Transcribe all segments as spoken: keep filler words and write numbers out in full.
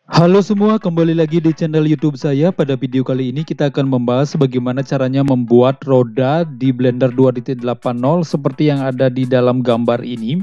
Halo semua, kembali lagi di channel YouTube saya. Pada video kali ini kita akan membahas bagaimana caranya membuat roda di Blender dua titik delapan nol seperti yang ada di dalam gambar ini.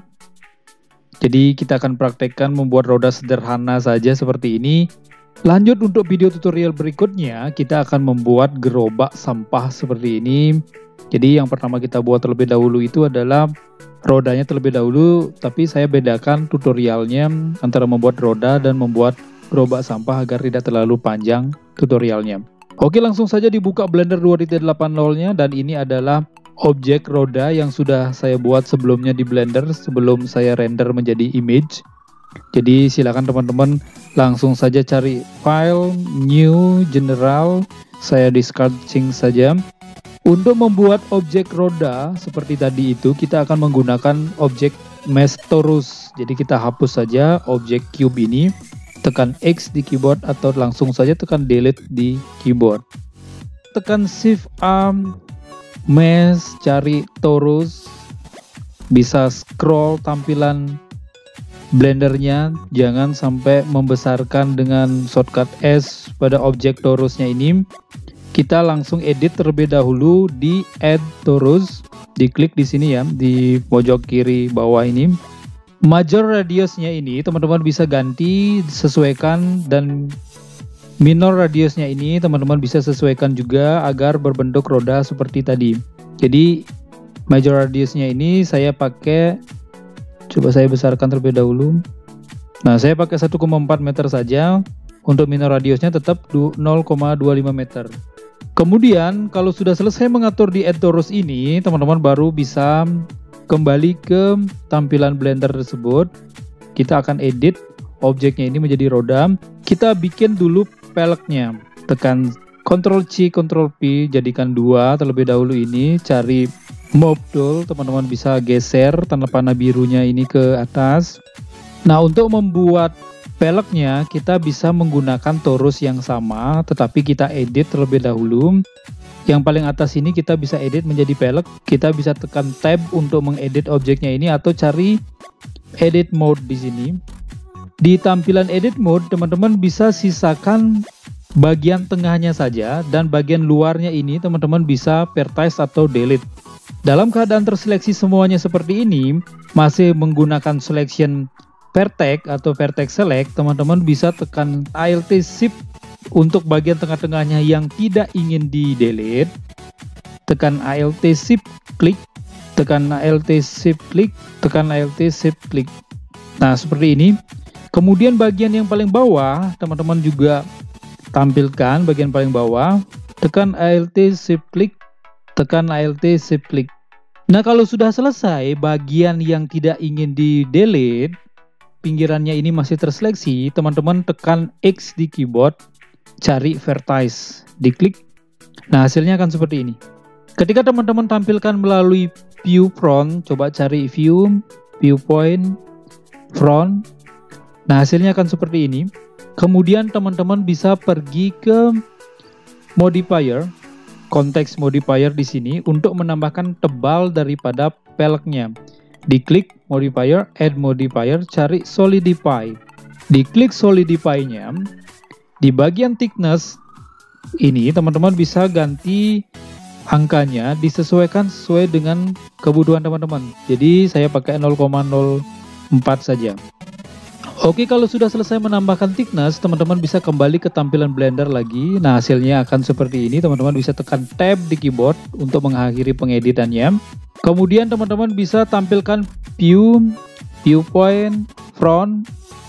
Jadi kita akan praktekkan membuat roda sederhana saja seperti ini. Lanjut untuk video tutorial berikutnya, kita akan membuat gerobak sampah seperti ini. Jadi yang pertama kita buat terlebih dahulu itu adalah rodanya terlebih dahulu, tapi saya bedakan tutorialnya antara membuat roda dan membuat gerobak sampah agar tidak terlalu panjang tutorialnya. Oke, langsung saja dibuka Blender dua titik delapan nol nya, dan ini adalah objek roda yang sudah saya buat sebelumnya di Blender sebelum saya render menjadi image. Jadi silakan teman-teman langsung saja cari file, new, general, saya discarding saja. Untuk membuat objek roda seperti tadi itu kita akan menggunakan objek mesh torus. Jadi kita hapus saja objek cube ini, tekan X di keyboard atau langsung saja tekan delete di keyboard. Tekan shift A, mesh, cari torus, bisa scroll tampilan blendernya, jangan sampai membesarkan dengan shortcut S pada objek torusnya ini. Kita langsung edit terlebih dahulu di add torus, diklik di sini ya, di pojok kiri bawah ini. Major radiusnya ini teman-teman bisa ganti, sesuaikan, dan minor radiusnya ini teman-teman bisa sesuaikan juga agar berbentuk roda seperti tadi. Jadi major radiusnya ini saya pakai, coba saya besarkan terlebih dahulu. Nah, saya pakai satu koma empat meter saja. Untuk minor radiusnya tetap nol koma dua lima meter. Kemudian kalau sudah selesai mengatur di add torus ini, teman-teman baru bisa kembali ke tampilan Blender tersebut. Kita akan edit objeknya ini menjadi roda. Kita bikin dulu peleknya. Tekan Ctrl C, Ctrl P, jadikan dua terlebih dahulu ini. Cari Move Tool, teman-teman bisa geser tanda panah birunya ini ke atas. Nah, untuk membuat peleknya kita bisa menggunakan torus yang sama, tetapi kita edit terlebih dahulu. Yang paling atas ini kita bisa edit menjadi pelek. Kita bisa tekan tab untuk mengedit objeknya ini atau cari edit mode di sini. Di tampilan edit mode teman-teman bisa sisakan bagian tengahnya saja, dan bagian luarnya ini teman-teman bisa vertex atau delete. Dalam keadaan terseleksi semuanya seperti ini, masih menggunakan selection vertex atau vertex select, teman-teman bisa tekan Alt Shift untuk bagian tengah-tengahnya yang tidak ingin di delete. Tekan Alt Shift klik, tekan Alt Shift klik, tekan Alt Shift klik. Nah, seperti ini. Kemudian bagian yang paling bawah teman-teman juga tampilkan bagian paling bawah, tekan Alt Shift klik, tekan Alt Shift klik. Nah, kalau sudah selesai bagian yang tidak ingin di delete, pinggirannya ini masih terseleksi, teman-teman tekan X di keyboard, cari vertex, diklik. Nah, hasilnya akan seperti ini. Ketika teman-teman tampilkan melalui view front, coba cari view, viewpoint, front. Nah, hasilnya akan seperti ini. Kemudian teman-teman bisa pergi ke modifier, konteks modifier di sini untuk menambahkan tebal daripada peleknya. Diklik modifier, add modifier, cari solidify. Diklik solidify-nya. Di bagian thickness ini teman-teman bisa ganti angkanya, disesuaikan sesuai dengan kebutuhan teman-teman. Jadi saya pakai nol koma nol empat saja. Oke, kalau sudah selesai menambahkan thickness, teman-teman bisa kembali ke tampilan Blender lagi. Nah, hasilnya akan seperti ini. Teman-teman bisa tekan tab di keyboard untuk mengakhiri pengeditannya. Kemudian teman-teman bisa tampilkan view, viewpoint, front,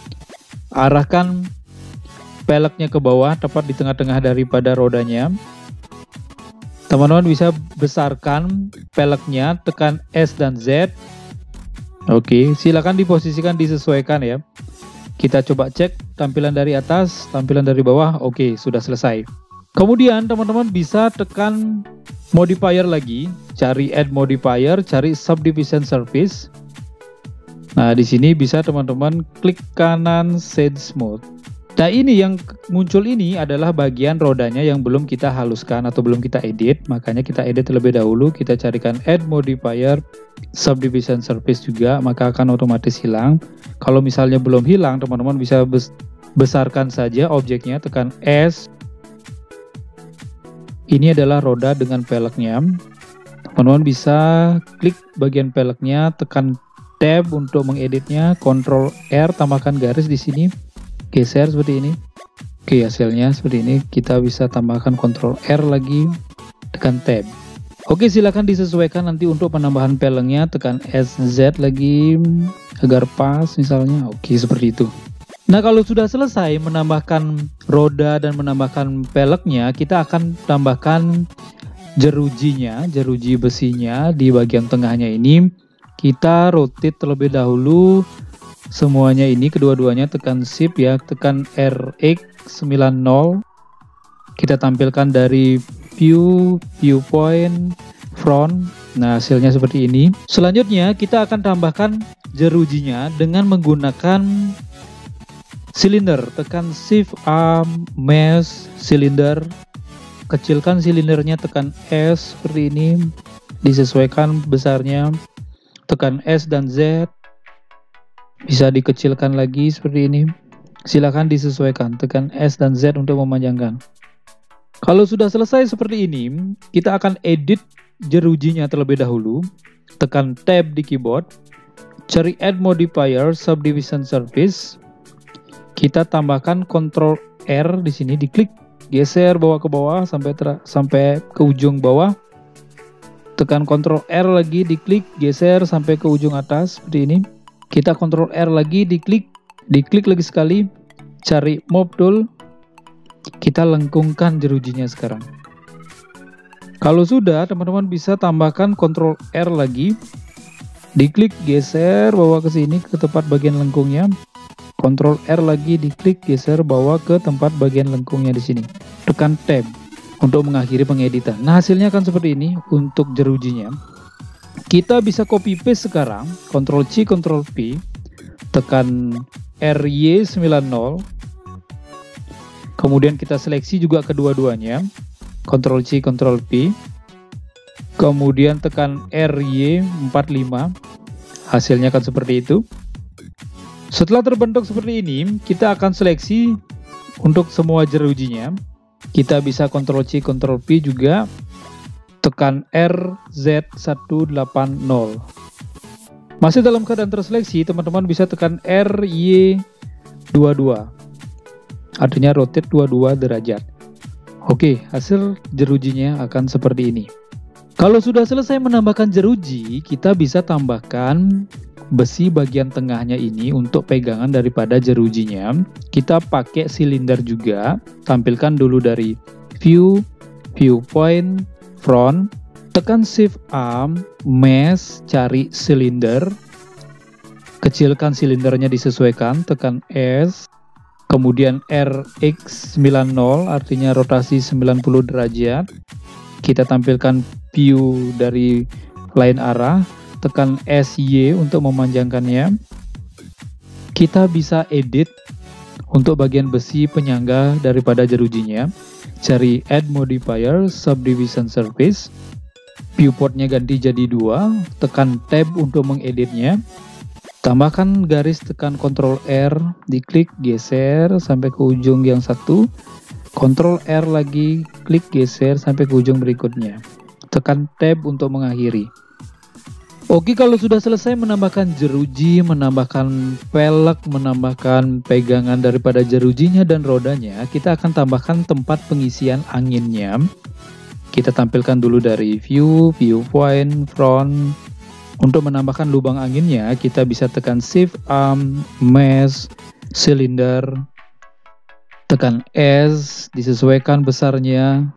arahkan peleknya ke bawah, tepat di tengah-tengah daripada rodanya. Teman-teman bisa besarkan peleknya, tekan S dan Z. Oke, silakan diposisikan, disesuaikan ya. Kita coba cek tampilan dari atas, tampilan dari bawah. Oke, sudah selesai. Kemudian teman-teman bisa tekan modifier lagi, cari add modifier, cari subdivision surface. Nah, di sini bisa teman-teman klik kanan shade smooth. Nah, ini yang muncul ini adalah bagian rodanya yang belum kita haluskan atau belum kita edit. Makanya kita edit terlebih dahulu, kita carikan add modifier, subdivision surface juga, maka akan otomatis hilang. Kalau misalnya belum hilang, teman-teman bisa besarkan saja objeknya, tekan S. Ini adalah roda dengan peleknya. Teman-teman bisa klik bagian peleknya, tekan Tab untuk mengeditnya, Ctrl R, tambahkan garis di sini, geser seperti ini. Oke, hasilnya seperti ini. Kita bisa tambahkan Ctrl R lagi, tekan Tab. Oke, silakan disesuaikan nanti untuk penambahan peleknya, tekan S Z lagi agar pas misalnya. Oke, seperti itu. Nah, kalau sudah selesai menambahkan roda dan menambahkan peleknya, kita akan tambahkan jerujinya, jeruji besinya di bagian tengahnya ini. Kita rotate terlebih dahulu semuanya ini, kedua-duanya, tekan Shift ya, tekan R X sembilan nol. Kita tampilkan dari view, viewpoint, front. Nah, hasilnya seperti ini. Selanjutnya kita akan tambahkan jerujinya dengan menggunakan silinder, tekan Shift A, Mesh, silinder, kecilkan silindernya, tekan S seperti ini, disesuaikan besarnya, tekan S dan Z, bisa dikecilkan lagi seperti ini, silakan disesuaikan, tekan S dan Z untuk memanjangkan. Kalau sudah selesai seperti ini, kita akan edit jerujinya terlebih dahulu, tekan Tab di keyboard, cari Add Modifier, Subdivision Surface. Kita tambahkan Ctrl R di sini, diklik, geser bawah ke bawah sampai ter sampai ke ujung bawah. Tekan Ctrl R lagi, diklik, geser sampai ke ujung atas seperti ini. Kita Ctrl R lagi, diklik, diklik lagi sekali, cari Move Tool. Kita lengkungkan jerujinya sekarang. Kalau sudah, teman-teman bisa tambahkan Ctrl R lagi, diklik, geser bawa ke sini ke tempat bagian lengkungnya. Ctrl R lagi, diklik, geser bawa ke tempat bagian lengkungnya di sini. Tekan Tab untuk mengakhiri pengeditan. Nah, hasilnya akan seperti ini untuk jerujinya. Kita bisa copy paste sekarang, Ctrl C, Ctrl V, tekan R Y sembilan nol. Kemudian kita seleksi juga kedua-duanya, Ctrl C, Ctrl V. Kemudian tekan R Y empat lima. Hasilnya akan seperti itu. Setelah terbentuk seperti ini, kita akan seleksi untuk semua jerujinya. Kita bisa Ctrl C, Ctrl V juga, tekan R Z seratus delapan puluh. Masih dalam keadaan terseleksi, teman-teman bisa tekan R Y dua puluh dua. Artinya rotate dua puluh dua derajat. Oke, hasil jerujinya akan seperti ini. Kalau sudah selesai menambahkan jeruji, kita bisa tambahkan besi bagian tengahnya ini untuk pegangan daripada jerujinya. Kita pakai silinder juga, tampilkan dulu dari view, viewpoint, front, tekan Shift A, Mesh, cari silinder, kecilkan silindernya disesuaikan, tekan S, kemudian R X sembilan nol, artinya rotasi sembilan puluh derajat. Kita tampilkan view dari lain arah, tekan S Y untuk memanjangkannya. Kita bisa edit untuk bagian besi penyangga daripada jerujinya. Cari Add Modifier, Subdivision Surface. Viewportnya ganti jadi dua, tekan Tab untuk mengeditnya. Tambahkan garis, tekan Ctrl R, diklik, geser sampai ke ujung yang satu. Ctrl R lagi, klik, geser sampai ke ujung berikutnya. Tekan Tab untuk mengakhiri. Oke, kalau sudah selesai menambahkan jeruji, menambahkan pelek, menambahkan pegangan daripada jerujinya dan rodanya, kita akan tambahkan tempat pengisian anginnya. Kita tampilkan dulu dari view, viewpoint, front. Untuk menambahkan lubang anginnya, kita bisa tekan Shift A, Mesh, silinder, tekan S, disesuaikan besarnya,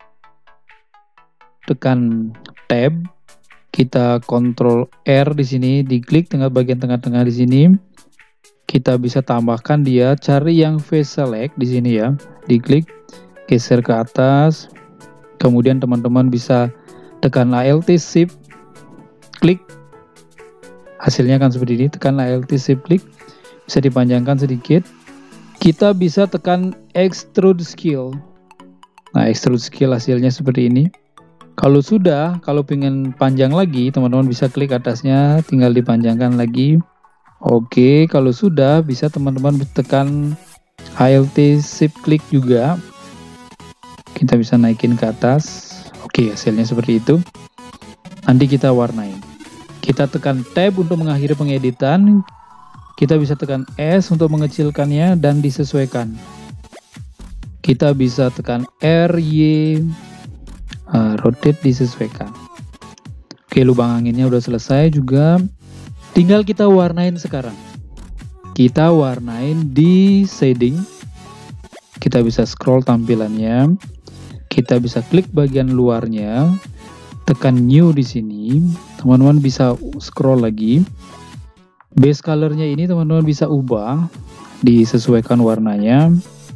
tekan Tab. Kita Ctrl R di sini, diklik tengah bagian tengah-tengah di sini. Kita bisa tambahkan dia, cari yang face select di sini ya, diklik, geser ke atas. Kemudian teman-teman bisa tekan Alt Shift, klik. Hasilnya akan seperti ini, tekan Alt Shift, klik. Bisa dipanjangkan sedikit. Kita bisa tekan Extrude Scale. Nah, Extrude Scale hasilnya seperti ini. Kalau sudah, kalau pengen panjang lagi, teman-teman bisa klik atasnya, tinggal dipanjangkan lagi. Oke, kalau sudah, bisa teman-teman tekan Alt Shift klik juga kita bisa naikin ke atas. Oke, hasilnya seperti itu. Nanti kita warnain. Kita tekan tab untuk mengakhiri pengeditan. Kita bisa tekan S untuk mengecilkannya dan disesuaikan. Kita bisa tekan R, Y, uh, rotate, disesuaikan. Oke, lubang anginnya udah selesai juga. Tinggal kita warnain sekarang. Kita warnain di shading. Kita bisa scroll tampilannya. Kita bisa klik bagian luarnya. Tekan new di sini. Teman-teman bisa scroll lagi. Base colornya ini teman-teman bisa ubah. Disesuaikan warnanya.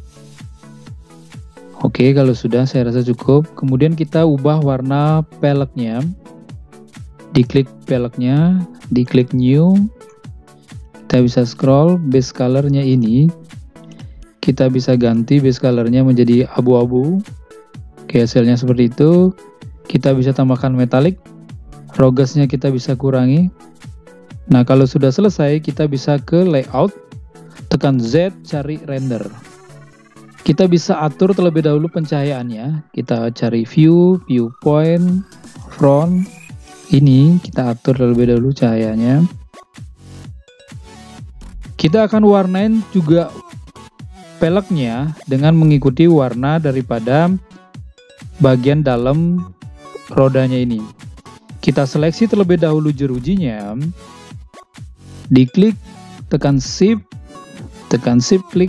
Oke, kalau sudah saya rasa cukup. Kemudian kita ubah warna peleknya. Diklik peleknya. Diklik new. Kita bisa scroll base colornya ini, kita bisa ganti base colornya menjadi abu-abu. Oke, hasilnya seperti itu. Kita bisa tambahkan metalik, rogasnya kita bisa kurangi. Nah, kalau sudah selesai kita bisa ke layout, tekan Z, cari render. Kita bisa atur terlebih dahulu pencahayaannya. Kita cari view, viewpoint, front. Ini kita atur terlebih dahulu cahayanya. Kita akan warnain juga peleknya dengan mengikuti warna daripada bagian dalam rodanya ini. Kita seleksi terlebih dahulu jerujinya. Diklik, tekan shift, tekan shift klik.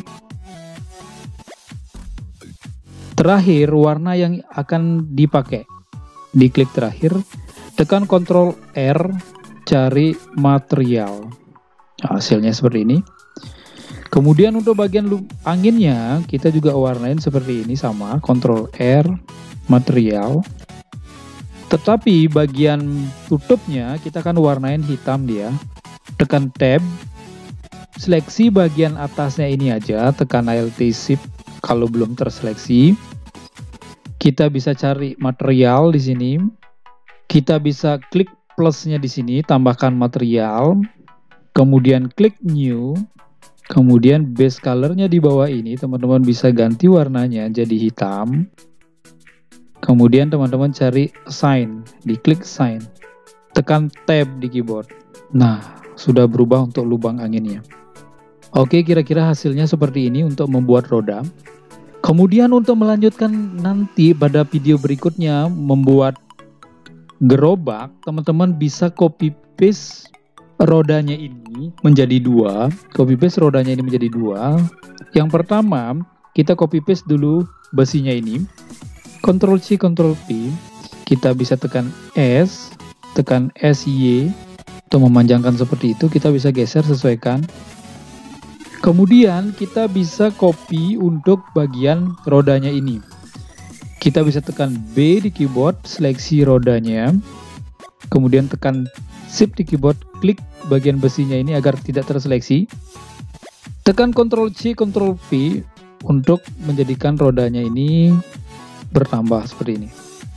Terakhir warna yang akan dipakai. Diklik terakhir, tekan Ctrl R, cari material. Nah, hasilnya seperti ini. Kemudian untuk bagian anginnya kita juga warnain seperti ini sama, Ctrl R, material. Tetapi bagian tutupnya kita akan warnain hitam dia. Tekan tab, seleksi bagian atasnya ini aja, tekan Alt Shift kalau belum terseleksi. Kita bisa cari material di sini. Kita bisa klik plusnya di sini, tambahkan material. Kemudian klik new, kemudian base colornya di bawah ini teman-teman bisa ganti warnanya jadi hitam. Kemudian teman-teman cari assign, diklik assign, tekan tab di keyboard. Nah, sudah berubah untuk lubang anginnya. Oke, kira-kira hasilnya seperti ini untuk membuat roda. Kemudian untuk melanjutkan nanti pada video berikutnya membuat gerobak, teman-teman bisa copy paste rodanya ini menjadi dua, copy paste rodanya ini menjadi dua. Yang pertama, kita copy paste dulu besinya ini. Ctrl C, Ctrl V. Kita bisa tekan S, tekan S Y untuk memanjangkan seperti itu. Kita bisa geser, sesuaikan. Kemudian kita bisa copy untuk bagian rodanya ini. Kita bisa tekan B di keyboard, seleksi rodanya. Kemudian tekan Shift di keyboard, klik bagian besinya ini agar tidak terseleksi. Tekan Ctrl C, Ctrl V untuk menjadikan rodanya ini bertambah seperti ini.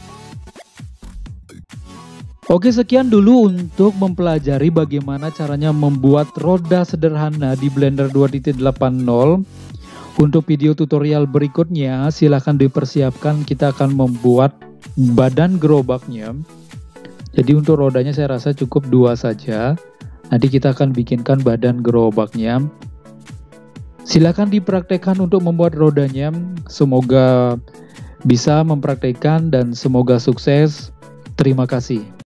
Oke, sekian dulu untuk mempelajari bagaimana caranya membuat roda sederhana di Blender dua titik delapan nol. Untuk video tutorial berikutnya silahkan dipersiapkan, kita akan membuat badan gerobaknya. Jadi untuk rodanya saya rasa cukup dua saja. Nanti kita akan bikinkan badan gerobaknya. Silakan dipraktekkan untuk membuat rodanya. Semoga bisa mempraktekkan dan semoga sukses. Terima kasih.